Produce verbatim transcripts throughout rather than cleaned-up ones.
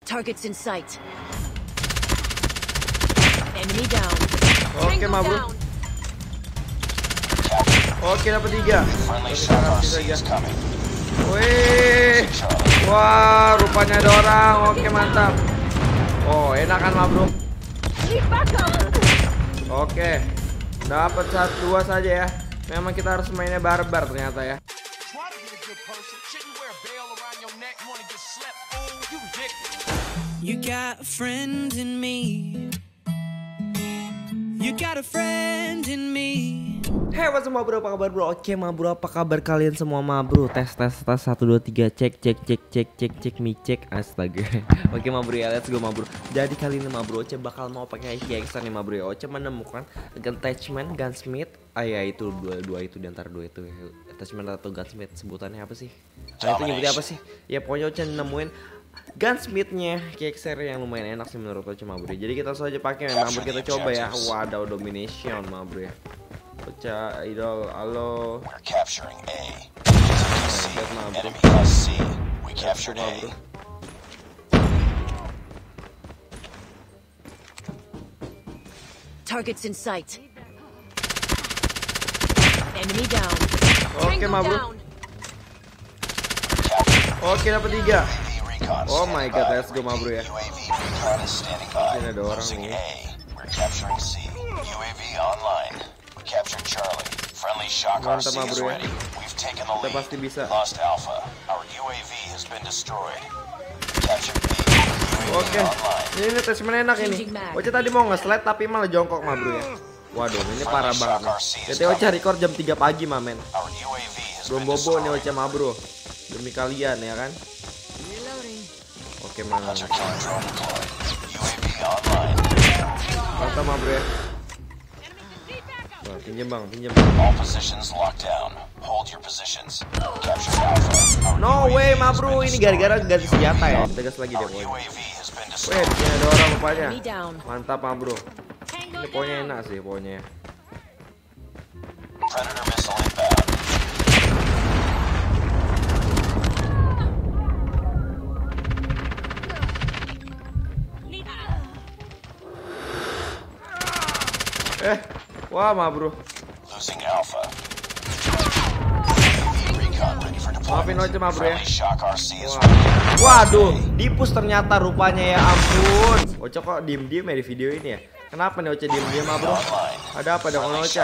Targets in sight. Enemy down. Oke, ma bro. Oke, dapat tiga. Bisa aja. Wih, wah, rupanya ada orang. Oke, mantap. Oh, enak kan, ma bro. Oke, dapat satu dua saja ya. Memang kita harus mainnya barbar ternyata ya. You got a friend in me. You got a friend in me. Hey, what's up, ma bro? Apa kabar, bro? Oke, ma bro, apa kabar kalian semua, ma bro? Tes tes tes satu dua tiga, cek cek cek cek cek cek mi cek. Astaga. Oke, ma bro, ya, let's go, ma bro. Jadi kali ini, ma bro, Oce bakal mau pakai kickstart nih, ma bro. Oce menemukan attachment gunsmith. Ah ya, itu dua dua itu di antara dua itu. Attachment atau gunsmith sebutannya apa sih? Nah, itu nyebutnya apa sih? Ya pokoknya Oce nemuin gunsmithnya kickstart yang lumayan enak sih menurut Oce, ma bro. Jadi kita langsung aja pakai, ma bro. Kita coba ya. Wadaw, domination, ma bro ya. Oce, idol, halo. We're capturing A. Enemy has C. We captured A. Targets in sight. Enemy down. Oke, ma bro. Oke, dapat tiga. Oh my god, let's go, ma bro ya. Sini ada orang nih. We're capturing C. U A V online. We captured Charlie. Friendly shock R C is ready. We've taken the lead. Pasti bisa. Lost Alpha. Our U A V has been destroyed. Captured B. Oke, ini attachment enak ini. Oce tadi mau nge-slide tapi malah jongkok, ma bro ya. Waduh, ini parah banget nih. Jadi Oce record jam tiga pagi, ma men. Belum bobo nih Oce, ma bro. Demi kalian ya kan. Oke, ma. Mantap, ma bro ya. Wah, pinjem bang, pinjem. No way, ma bro, ini gara-gara ganti senjata ya. Tegas lagi deh pokoknya. Weh, ini ada orang rupanya. Mantap, ma bro. Ini pokoknya enak sih pokoknya. Predator missile inbound. Eh, wah, ma bro. Losing Alpha. Maafin Oce, ma bro ya. Wah. Waduh, dipus ternyata rupanya ya ampun. Oce kok diem-diem ya di video ini ya? Kenapa nih Oce diem-diem, ma bro? Ada apa dengan Oce?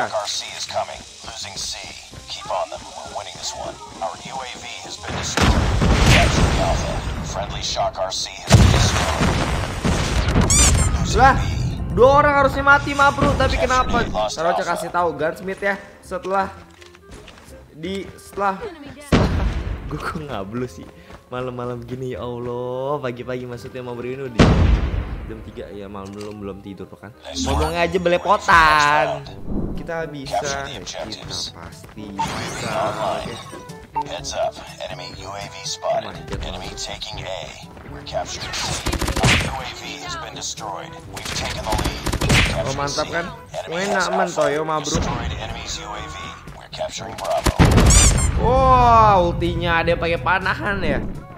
Lah, dua orang harusnya mati, ma bro, tapi kenapa? Ntar Oce kasih tahu gunsmith ya. Setelah di setelah, setelah gue kok ngablu sih malam-malam gini, ya Allah. Pagi-pagi maksudnya, ma bro, ini udah jam tiga ya, malam belum belum tidur kan. Ngomongnya aja belepotan. Kita bisa, kita pasti bisa. Oke. Heads up, enemy U A V spotted. Enemy taking A. We're capturing C. Our U A V has been destroyed. We've taken the lead. Oh, mantap kan? Enak mentoyo, ma bro. We're capturing Bravo. Wow, ultinya ada pakai panahan ya.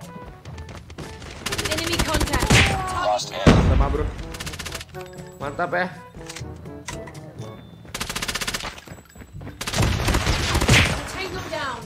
Enemy contact. Lost A. Sama bro. Mantap ya. Tango down.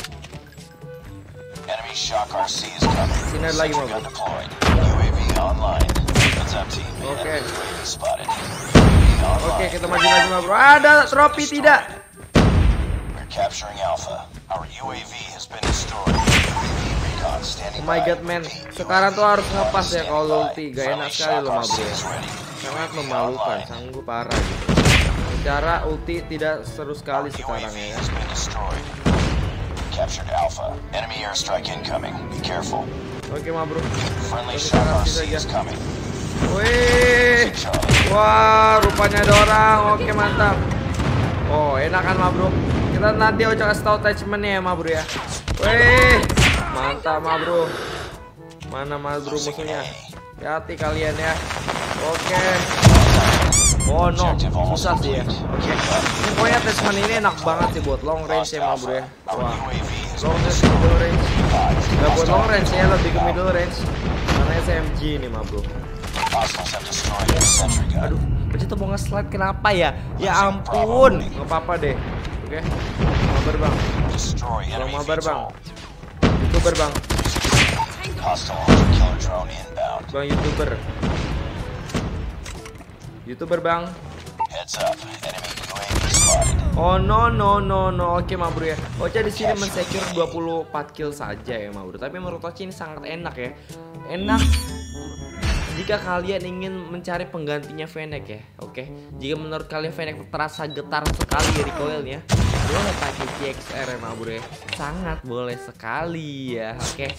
Enemy shock R C is coming. Sini ada lagi, ma bro. Deployed. U A V online. Heads up team. Oke. U A V spotted. Oke, kita maju lagi, ma bro. Ada trofi tidak? We're capturing Alpha. Our U A V has been destroyed. Oh my god, man. Sekarang tuh harus ngepas ya kalau ulti. Gak enak sekali loh, ma bro. Sangat memalukan, sanggup parah gitu. Cara ulti tidak seru sekali sekarang ya. Captured Alpha. Enemy airstrike incoming. Be careful. Oke, ma bro. Friendly shock R C is coming. Wih. Wah, rupanya ada orang. Oke, mantap. Oh, enak kan, ma bro. Kita nanti Oce kasih tahu attachmentnya ya, ma bro ya. Wih, mantap, ma bro. Mana, ma bro, musuhnya? Hati kalian ya. Oke. Oh no, susah sih ya. Oke. Ini pokoknya attachment ini enak banget sih buat long range ya, ma bro ya. Wah, long range, middle range. Gak buat long range ya, lebih ke middle range. Karena Mana S M G nih mah bro. Hostiles have destroyed the sentry gun. Aduh, Pecito mau nge-slide kenapa ya? Ya ampun, nggak apa-apa deh. Oke, mabar bang. Destroy Bang enemy mabar bang. VTOL. Youtuber bang. Hostile hunter killer drone inbound. Bang youtuber. Youtuber bang. Heads up, enemy U A V spotted. Oh no no no no. Oke ma bro ya. Ocha di sini mensecure dua puluh empat kill saja ya ma bro. Tapi menurut Ocha ini sangat enak ya. Enak jika kalian ingin mencari penggantinya Fennec ya. Oke. Jika menurut kalian Fennec terasa getar sekali recoilnya, boleh pakai G X R ya ma bro ya. Sangat boleh sekali ya. Oke.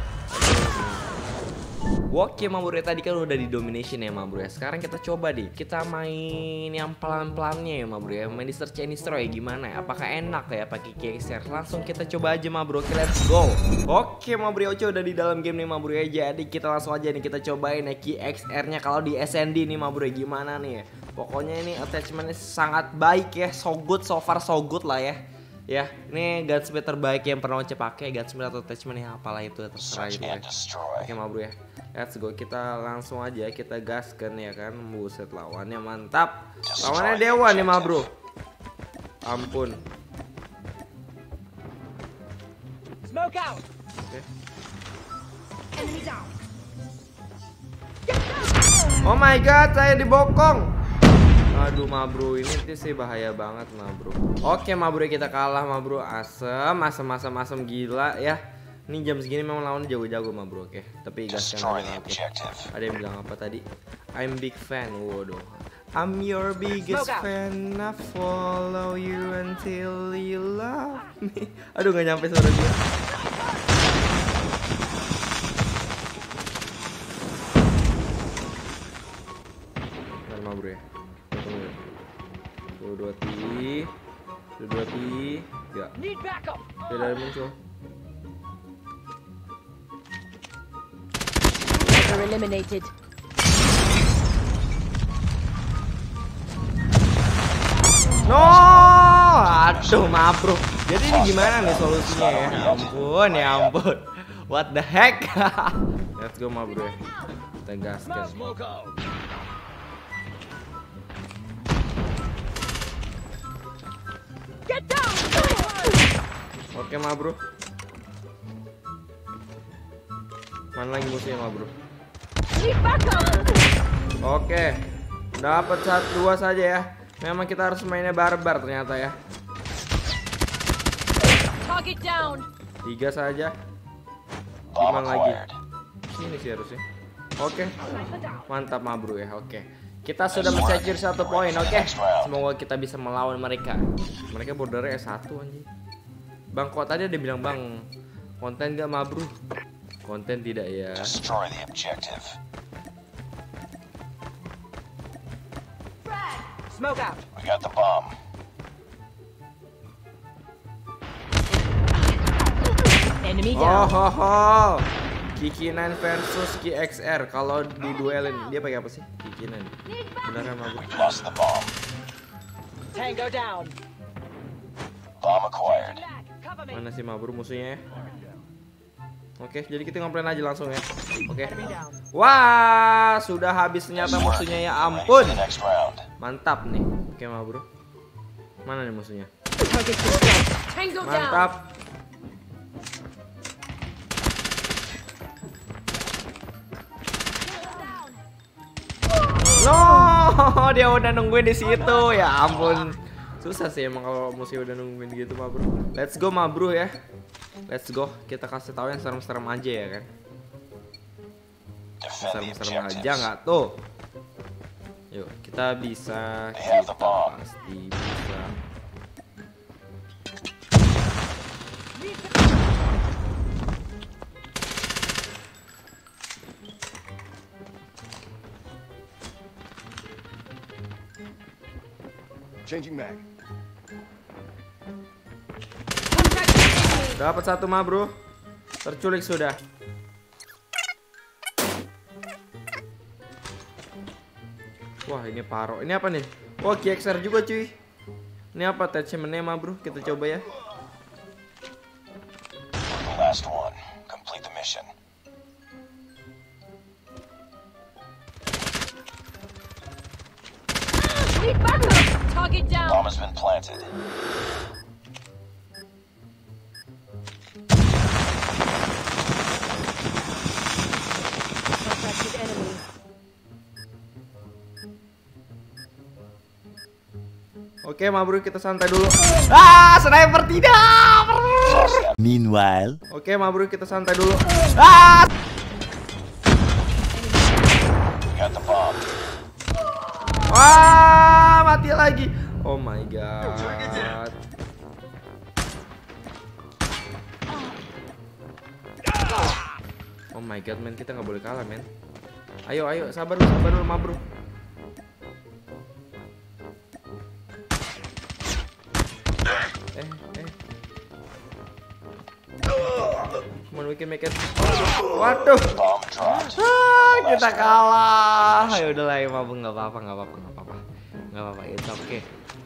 Oke ma bro ya, tadi kan udah di domination ya ma bro ya. Sekarang kita coba deh, kita main yang pelan-pelannya ya ma bro ya. Main di search and destroy gimana ya? Apakah enak ya pakai G X R? Langsung kita coba aja ma bro. Oke, let's go. Oke ma bro, Ocha udah di dalam game nih ma bro ya. Jadi kita langsung aja nih kita cobain ya G X R-nya kalau di S N D nih ma bro ya. Gimana nih ya? Pokoknya ini attachment-nya sangat baik ya. So good, so far so good lah ya. Ya, ini gunsmith terbaik yang pernah Ocha pakai, gunsmith atau attachment ya, apalah itu terserah Search gitu ya. and destroy. Oke ma bro ya, let's go, kita langsung aja kita gaskan ya kan. Buset, lawannya mantap, lawannya dewa nih ma bro. Ampun. Smoke out. Oke. Enemy down. Oh my god, saya dibokong. Aduh ma bro, ini sih bahaya banget ma bro. Oke ma bro, kita kalah ma bro. Asem, asem, asem, asem gila ya. Ini jam segini memang lawan jago-jago ma bro. Oke, tapi gaskan Destroy aja. the Oke. objective. Ada yang bilang apa tadi? I'm big fan. Waduh. I'm your biggest Smoke out. fan. I follow you until you love me. Aduh, nggak nyampe suara gue. Bentar ma bro ya. Tunggu. Tuh dua ti. Tuh dua ti. Ya. Need backup. Tidak ada muncul. They're eliminated. No, aduh ma bro. Jadi ini gimana nih solusinya ya? Ya ampun, ya ampun. What the heck? Let's go ma bro ya. Kita gaskan. Get down. Oke ma bro. Mana lagi musuhnya ma bro? Need backup. Oke, dapat satu dua saja ya. Memang kita harus mainnya barbar ternyata ya. Target down. Tiga saja. Bomb Gimana lagi? acquired. Sini sih harusnya. Oke, mantap ma bro ya. Oke, kita sudah men-secure satu poin. Oke, semoga kita bisa melawan mereka. Mereka bordernya S satu anjing. Bang, kok tadi ada bilang bang konten gak ma bro? Konten tidak ya. Destroy the objective. Smoke out. We got the bomb. Enemy Oh down. ho ho. Kikinan versus K X R. Kalau diduelin dia pakai apa sih? Kikinan. Beneran ma bro? We've lost the bomb. Tango down. Bomb acquired. Cover me. Mana sih ma bro musuhnya ya? Oke, jadi kita ngomplain aja langsung ya. Oke. Wah, sudah habis ternyata musuhnya ya Ready ampun. for the next round. Mantap nih. Oke ma bro. Mana nih musuhnya? Target destroyed. Tango down. Mantap. No, dia udah nungguin di situ. Ya ampun. Susah sih emang kalau musuh udah nungguin gitu ma bro. Let's go ma bro ya. Let's go. Kita kasih tahu yang serem-serem aja ya kan. Defend the Serem-serem aja objectives. nggak tuh? Yuk, kita bisa. They have the Kita bomb. pasti bisa. Changing mag. Contact with enemy. Dapat satu ma bro. Terculik sudah. Wah ini paro. Ini apa nih? Wah K X R juga cuy. Ini apa attachmentnya ma bro? Kita coba ya. The last one. Complete the mission. Need backup. Target down. Bomb has been planted. Contacted enemy. Oke, Ma Bro, kita santai dulu. Ah, sniper tidak. Meanwhile, Oke, Ma Bro, kita santai dulu. Ah! Got the bomb. Wah, mati lagi. Oh my god. Oh my god, men, kita nggak boleh kalah, men. Ayo, ayo, sabar dulu, sabar dulu, Ma Bro. Eh, eh. Come on, we can make it. Waduh. Bomb dropped. Ah, kita kalah. Ya udahlah, ya mabuk, nggak apa-apa, nggak apa-apa, nggak apa-apa, nggak apa-apa, it's okay.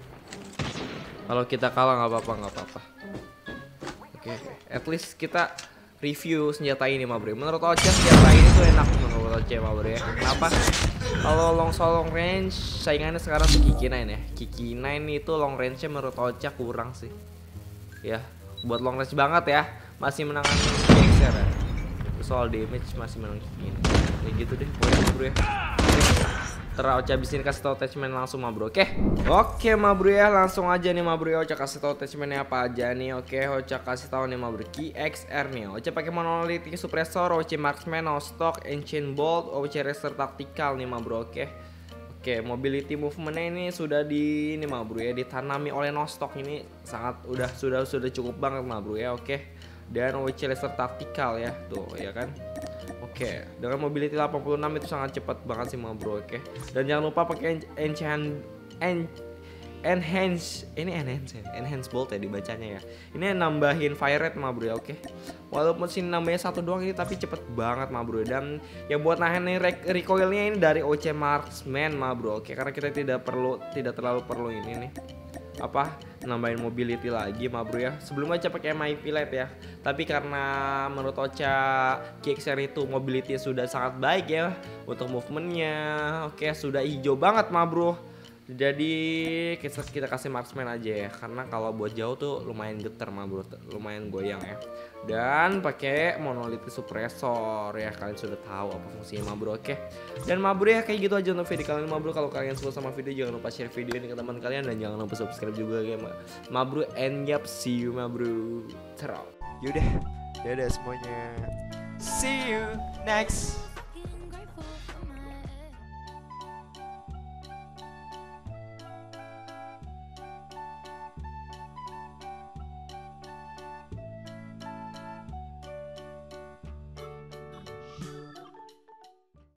Kalau kita kalah nggak apa-apa, nggak apa-apa. Oke, okay. At least kita review senjata ini, Ma Bro. Menurut Ocha senjata ini tuh enak menurut Ocha, Ma Bro ya. Kenapa? Kalau long long range saingannya sekarang tuh Kiki nine ya. Kiki nine itu long range-nya menurut Ocha kurang sih. Ya, buat long range banget ya. Masih menangan Kexer ya. Soal damage masih menang Kiki nine. Kayak gitu deh, pokoknya, Ma Bro ya. Terus Ocha abisin kasih tau attachment langsung, Ma Bro. Oke. Oke, Ma Bro ya, langsung aja nih, Ma Bro ya. Ocha kasih tau attachmentnya apa aja nih. Oke, Ocha kasih tahu nih, Ma Bro. Key X R nih. Ocha pakai monolithic suppressor, O C marksman, no stock, ancient bolt, O C racer tactical nih, Ma Bro. Oke. Oke, mobility movementnya ini sudah di ini, Ma Bro ya, ditanami oleh no stock. Ini sangat udah sudah sudah cukup banget, Ma Bro ya. Oke. Dan O C laser tactical ya. Tuh, ya kan. Oke, dengan mobility delapan puluh enam itu sangat cepat banget sih, Ma Bro. Oke. Dan jangan lupa pakai enchant en, enhance ini enhance ya, enhance bolt ya dibacanya ya. Ini nambahin fire rate, Ma Bro ya. Oke. Walaupun sini nambahnya satu doang ini tapi cepet banget, Ma Bro. Dan ya buat nahan recoilnya ini dari O C marksman, Ma Bro. Oke, karena kita tidak perlu tidak terlalu perlu ini nih. Apa nambahin mobility lagi, Ma Bro ya. Sebelumnya Ocha pakai M I P light ya, tapi karena menurut Ocha Kexer itu mobility sudah sangat baik ya untuk movementnya. Oke, sudah hijau banget, Ma Bro. Jadi kita, kita kasih marksman aja ya, karena kalau buat jauh tuh lumayan getar, Ma Bro, lumayan goyang ya. Dan pakai monolithic suppressor ya, kalian sudah tahu apa fungsinya, Ma Bro. Oke. Dan Ma Bro ya, kayak gitu aja untuk video kalian, Ma Bro. Kalau kalian suka sama video jangan lupa share video ini ke teman kalian dan jangan lupa subscribe juga ya, Ma Bro. And yap, see you, Ma Bro. Terus. yaudah, dadah semuanya. See you next.